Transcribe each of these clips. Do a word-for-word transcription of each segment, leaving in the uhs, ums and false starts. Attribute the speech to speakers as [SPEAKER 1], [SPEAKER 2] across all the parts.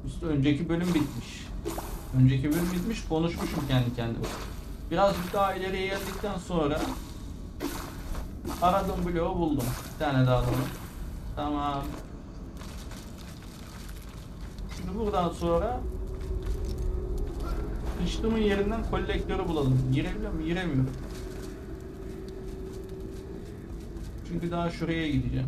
[SPEAKER 1] Üstü önceki bölüm bitmiş. Önceki bölüm bitmiş, konuşmuşum kendi kendime. Birazcık daha ileriye geldikten sonra aradığım bloğu buldum. Bir tane daha alalım. Tamam. Şimdi buradan sonra sıçtığımın yerinden kolektörü bulalım. Girebiliyor muyum? Giremiyorum. Çünkü daha şuraya gideceğim.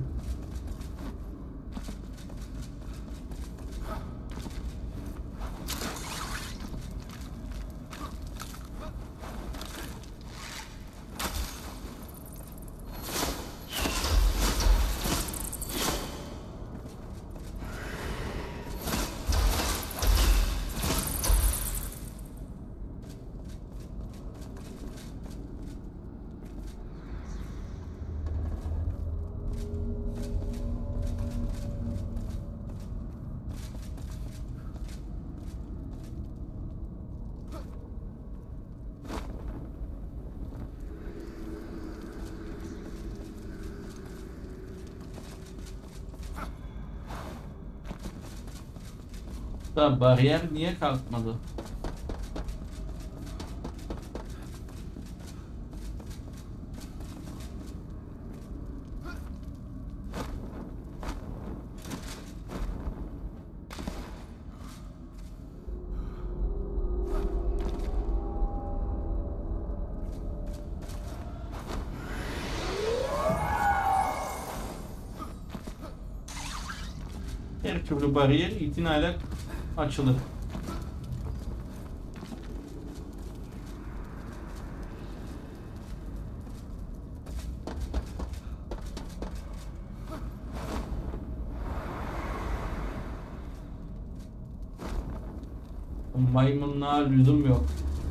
[SPEAKER 1] Da bariyer niye kalkmadı? Her türlü bariyer itinayla açılır. Maymunluğa lüzum yok.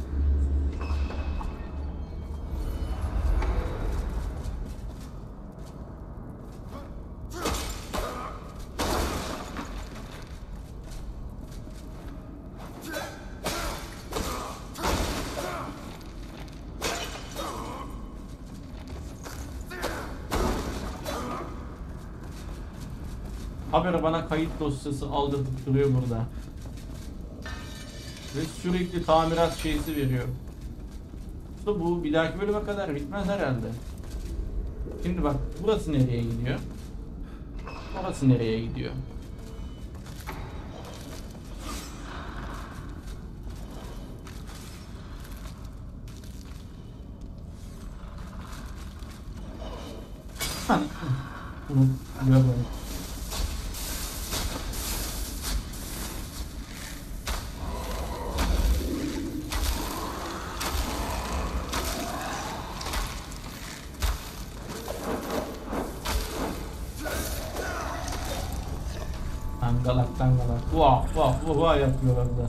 [SPEAKER 1] Haberi bana kayıt dosyası aldırtıp duruyor burada. Ve sürekli tamirat şeysi veriyor. İşte bu bir dahaki bölüme kadar bitmez herhalde. Şimdi bak, burası nereye gidiyor? Orası nereye gidiyor? Hani bunu görmedim. Dangalak dangalak. Vah vah vah vah yapıyor orada.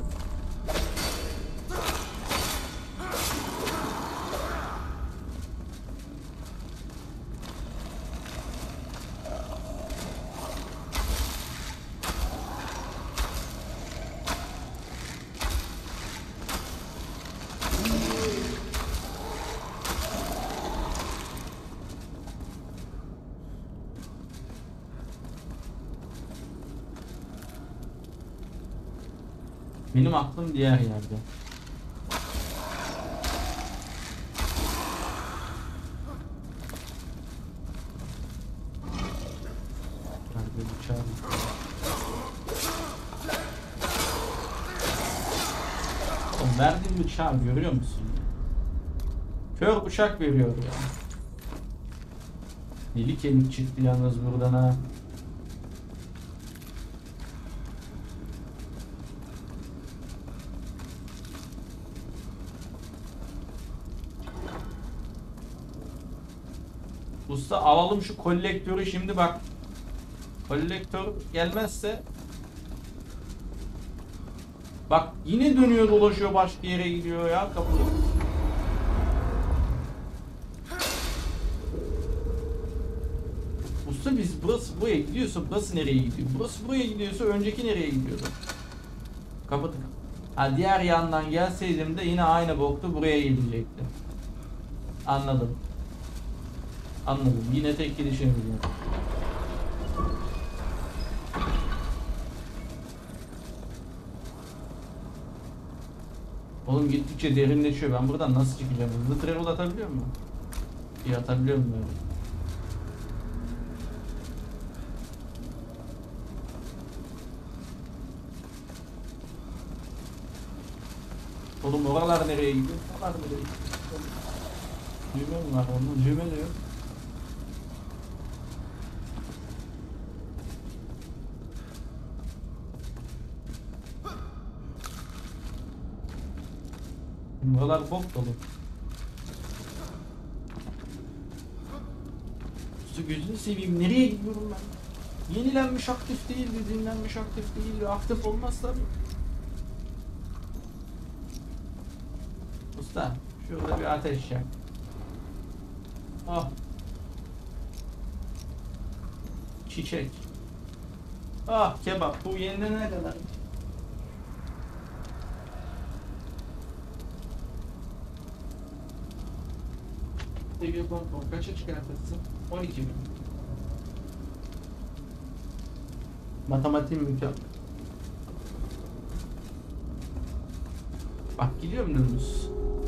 [SPEAKER 1] Benim aklım diğer yerde. Nerede bıçağım? Oğlum verdiğim bıçağı görüyor musun? Kör bıçak veriyor ya. Deli kemik çıktı yalnız buradan ha. Usta alalım şu kolektörü şimdi bak. Kolektör gelmezse bak yine dönüyor dolaşıyor başka yere gidiyor ya kapı. Usta biz burası buraya gidiyorsa burası nereye gidiyor? Burası buraya gidiyorsa önceki nereye gidiyordu? Kapatın. Ha diğer yandan gelseydim de yine aynı boktu buraya gelecekti. Anladım. Anladım. Yine tek gidişim biliyorum. Oğlum gittikçe derinleşiyor. Ben buradan nasıl çıkacağım? Hızlı travel atabiliyor muyum? İyi atabiliyor muyum böyle? Oğlum oralar nereye gidiyor? Oralar nereye gidiyor? Düğme mi var? Onun düğme de yok. Buralar bok dolu. Su gözünü seveyim. Nereye gidiyorum ben? Yenilenmiş aktif değil, dinlenmiş aktif değil. Aktif olmaz tabii. Usta, şurada bir ateş yak. Ah. Çiçek. Ah kebap. Bu yenilene kadar. Seviye kontrol. Kaça çıkartırsın? on iki mi? Matematiğim mükemmel. Bak gidiyorum dümdüz.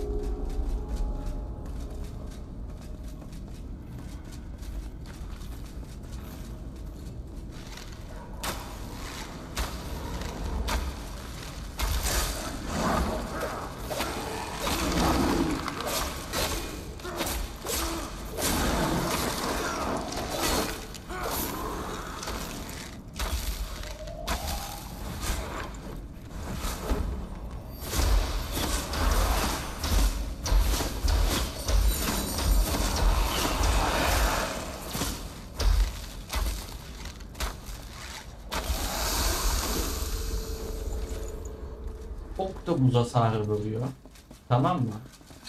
[SPEAKER 1] Ok da buza sarı vuruyor. Tamam mı?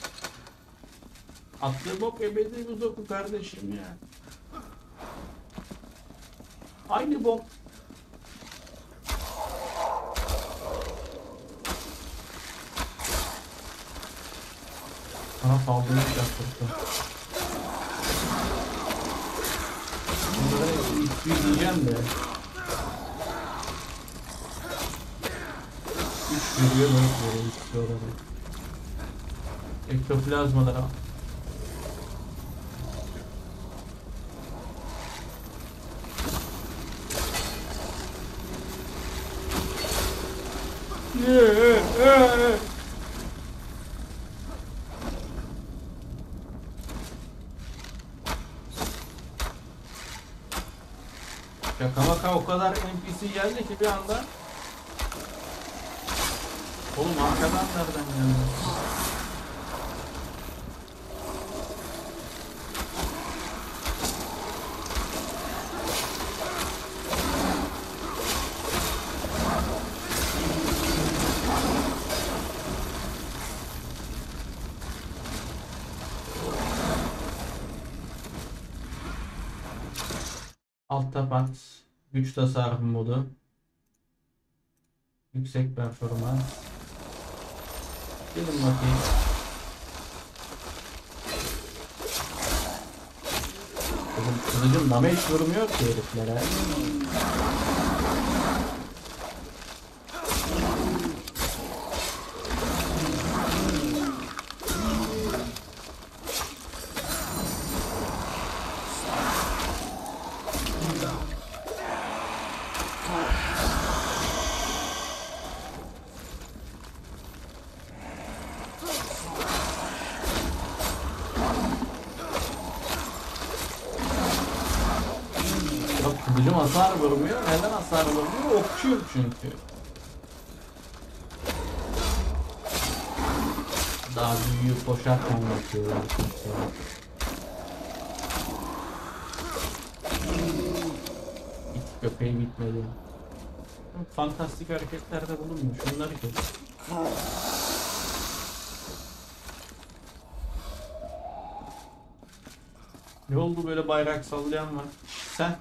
[SPEAKER 1] Attığı bok ebedi buz oku kardeşim ya. Aynı bok. Sana saldırmış yaptırdı. Bunları isteyeceğim de. üç veriyor, dört veriyor, üç olarak. Ektoplazmalara. Şaka maka o kadar N P C geldi ki bir anda. Oğlum arkadan nereden geldi? Alt tapat, güç tasarruf modu, yüksek performans. Gelin bakayım. Oğlum kılıcım damage vurmuyor ki heriflere. Kılıcım hasar vurmuyor. Neden hasar vurmuyor? Okçuyum çünkü. Daha büyüğü koşarken bakıyorlar. İt köpeği bitmedi. Fantastik hareketlerde bulunmuyor. Şunları kes. Ne oldu böyle bayrak sallayan var? Sen?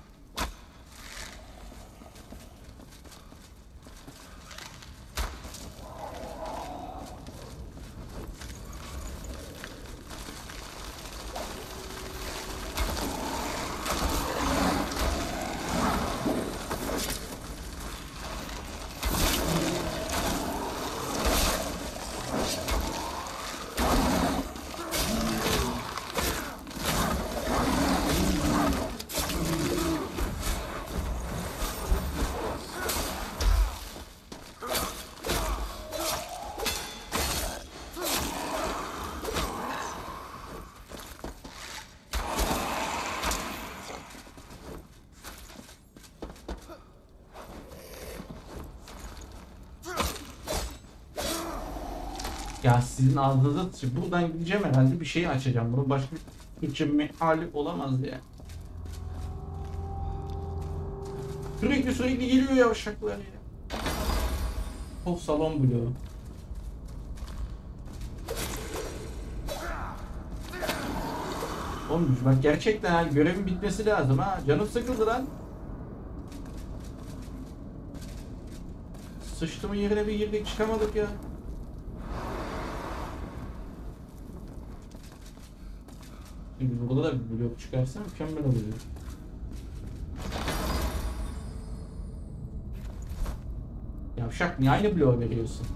[SPEAKER 1] Ya sizin ağzınıza sıçayım. Buradan gideceğim herhalde, bir şey açacağım. Bunun başka bir için hali olamaz ya. Sürekli sürekli geliyor yavşaklar ya. Oh, salon bloğu. Olmuş bak, gerçekten ha, görevin bitmesi lazım ha. Canım sıkıldı lan. Sıçtımın yerine bir girdik çıkamadık ya. Şimdi burada da bir blok çıkarsa mükemmel oluyor. Yavşak, niye aynı bloğu veriyorsun?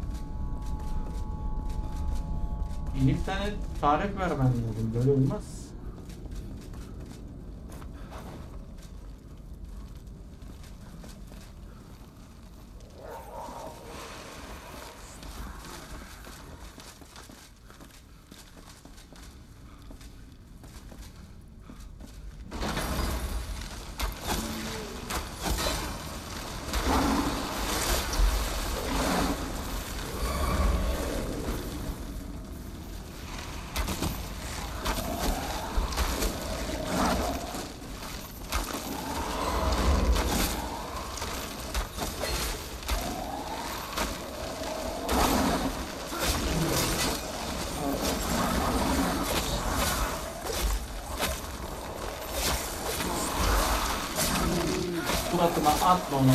[SPEAKER 1] İyi bir tane tarif vermen lazım, böyle olmaz. Suratıma atma onu.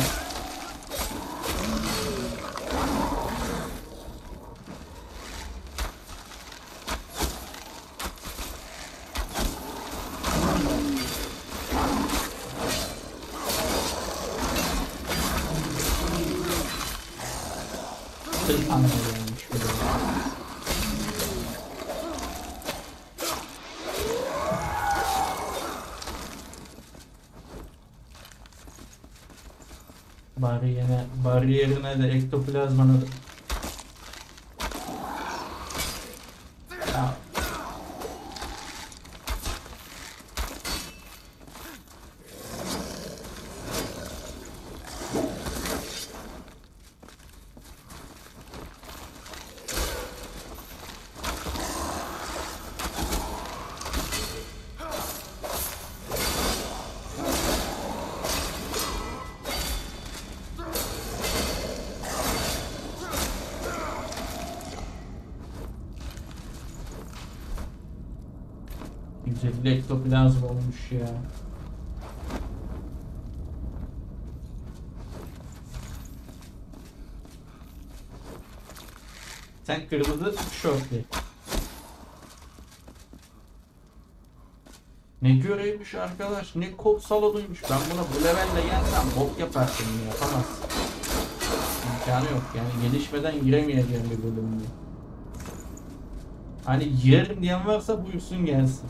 [SPEAKER 1] Kırk tane gelmiş böyle. Bariyerine, bariyerine de ektoplazmanı da... Ya. Güzel ektoplazma olmuş ya. Sen kırmızı şortlu. Ne görevmiş arkadaş, ne kod salonuymuş. Ben buna bu levelle gelsem bok yaparsın, yapamaz. İmkanı yok yani, gelişmeden giremeyeceğim bir bölümde. Hani girerim diyen varsa buyursun gelsin.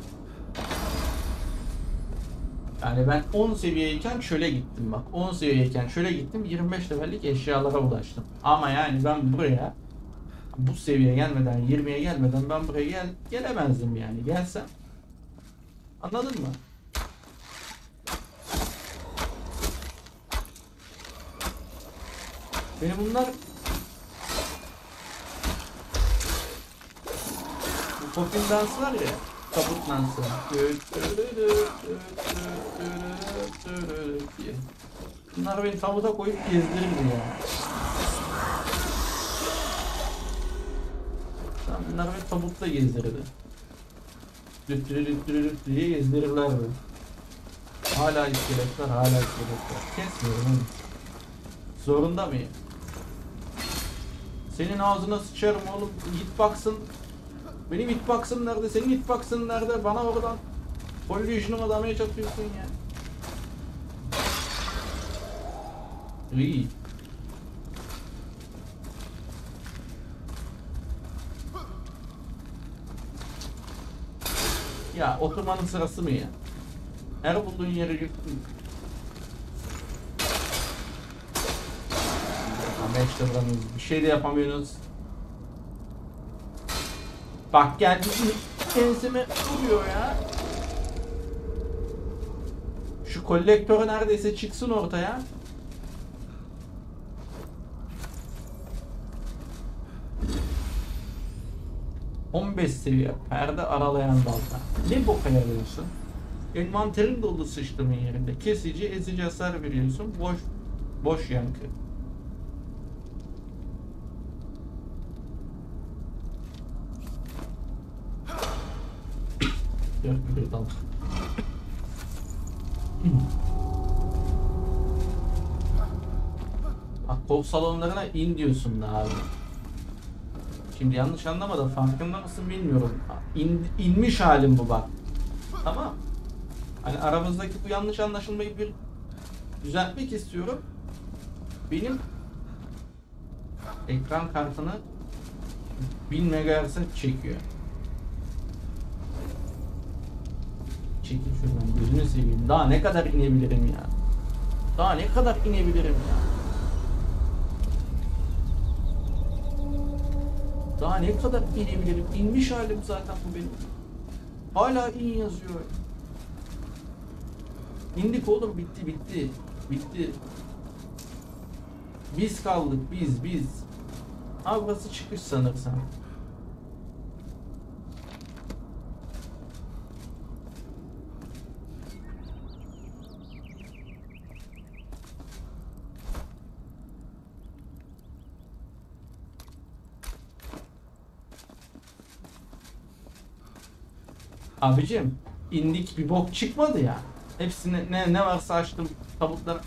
[SPEAKER 1] Yani ben on seviyeyken çöle gittim bak. on seviyeyken çöle gittim, yirmi beş levellik eşyalara ulaştım. Ama yani ben buraya bu seviyeye gelmeden, yirmiye gelmeden ben buraya gel gelemezdim yani. Gelsem. Anladın mı? Benim bunlar bu popin dans var ya, tabut dansı diye. Bunlar beni tabuta koyup gezdirirdi ya. Bunlar beni tabutla gezdirirdi. Lüttürü lüttürü lüttürü diye gezdirirlerdi. Hala iskeletler, hala iskeletler. Kesmiyorum oğlum. Zorunda mıyım? Senin ağzına sıçarım oğlum. Hitbox'ın. Benim hitbox'ım nerede? Senin hitbox'ın nerede? Bana oradan Pollution'u adamaya çatıyorsun ya. İyi. Ya oturmanın sırası mı ya? Her bulduğun yere yıktın. Ama işte buramıyoruz. Bir şey de yapamıyorsunuz. Bak geldi, enseme vuruyor ya. Şu kolektörü neredeyse çıksın ortaya. on beş seviye perde aralayan balta. Ne boka yarıyorsun? Envanterin dolu sıçtığın yerinde. Kesici, ezici hasar veriyorsun. Boş, boş yankı. Dört bir dal. Bak kol salonlarına in diyorsun da abi. Şimdi yanlış anlama da farkında mısın bilmiyorum. İn, inmiş halim bu bak. Tamam. Hani aramızdaki bu yanlış anlaşılmayı bir düzeltmek istiyorum. Benim ekran kartını bin megahertz'e çekiyor. Çekil şuradan gözünü seveyim. Daha ne kadar inebilirim ya? Daha ne kadar inebilirim ya? Daha ne kadar inebilirim? İnmiş halim zaten bu benim. Hala in yazıyor. İndik oğlum, bitti bitti. Bitti. Biz kaldık biz biz. Ha burası çıkış sanırsam. Abicim indik bir bok çıkmadı ya. Hepsini ne ne varsa açtım tabutlara.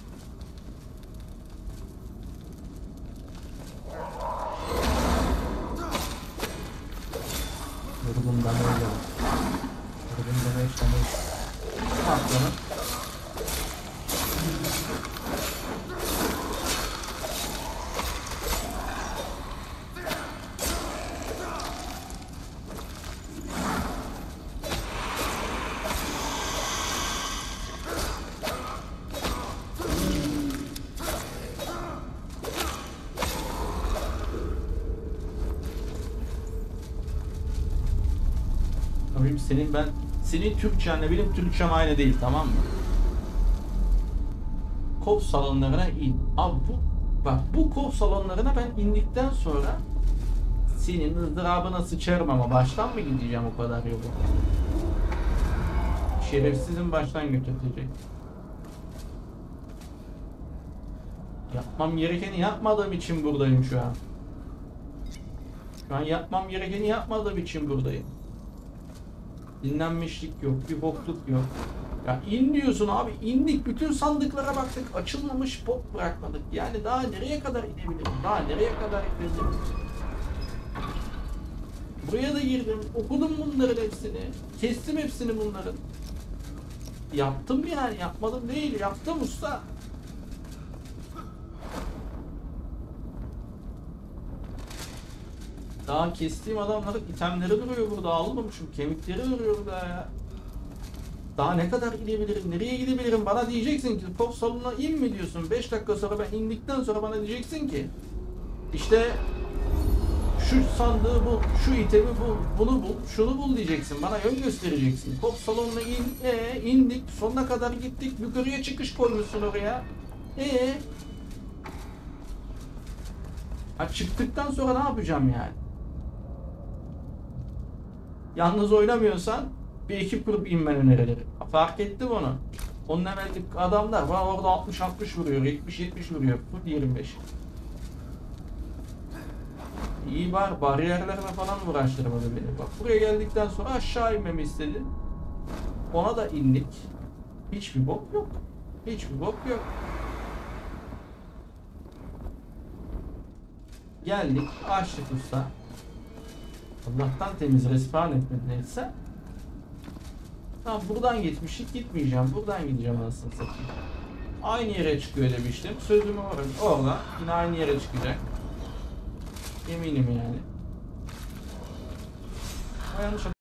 [SPEAKER 1] Vurgundan öyle. Vurgundan yaşamayız. Atlanın. Abim senin ben senin Türkçenle benim Türkçem aynı değil, tamam mı? Kol salonlarına in. Abi bu bak bu kol salonlarına ben indikten sonra senin ızdırabına sıçarım ama baştan mı gideceğim o kadar yolu? Şerefsizin baştan götürecek. Yapmam gerekeni yapmadığım için buradayım şu an. Şu an yapmam gerekeni yapmadığım için buradayım. Dinlenmişlik yok, bir bokluk yok. Ya in diyorsun abi, indik, bütün sandıklara baktık, açılmamış bok bırakmadık. Yani daha nereye kadar inebilirim, daha nereye kadar inebilirim? Buraya da girdim, okudum bunların hepsini, kestim hepsini bunların. Yaptım yani, yapmadım değil, yaptım usta. Daha kestiğim adamların itemleri duruyor burada, almamışım, kemikleri duruyor burada ya. Daha ne kadar gidebilirim, nereye gidebilirim? Bana diyeceksin ki pop salonuna in mi diyorsun? beş dakika sonra ben indikten sonra bana diyeceksin ki işte şu sandığı bul, şu itemi bul, bunu bul, şunu bul diyeceksin. Bana yön göstereceksin. Pop salonuna in, ee, indik, sonuna kadar gittik, yukarıya çıkış koymuşsun oraya. Ee, ha çıktıktan sonra ne yapacağım yani? Yalnız oynamıyorsan bir ekip kurup inmen önerilir. Fark ettim onu. Onun evvellik adamlar var orada altmış altmış vuruyor, yetmiş yetmiş vuruyor. Bu yirmi beş. İyi var, bariyerlerine falan uğraştırmadı beni. Bak buraya geldikten sonra aşağı inmemi istedi. Ona da indik. Hiçbir bok yok. Hiçbir bok yok. Geldik, açtık usta. Allah'tan temiz respawn etmedi neyse. Tamam buradan gitmiştik, gitmeyeceğim. Buradan gideceğim anasını satayım. Aynı yere çıkıyor demiştim. Sözümü varım. Orada yine aynı yere çıkacak. Eminim yani. Yanlış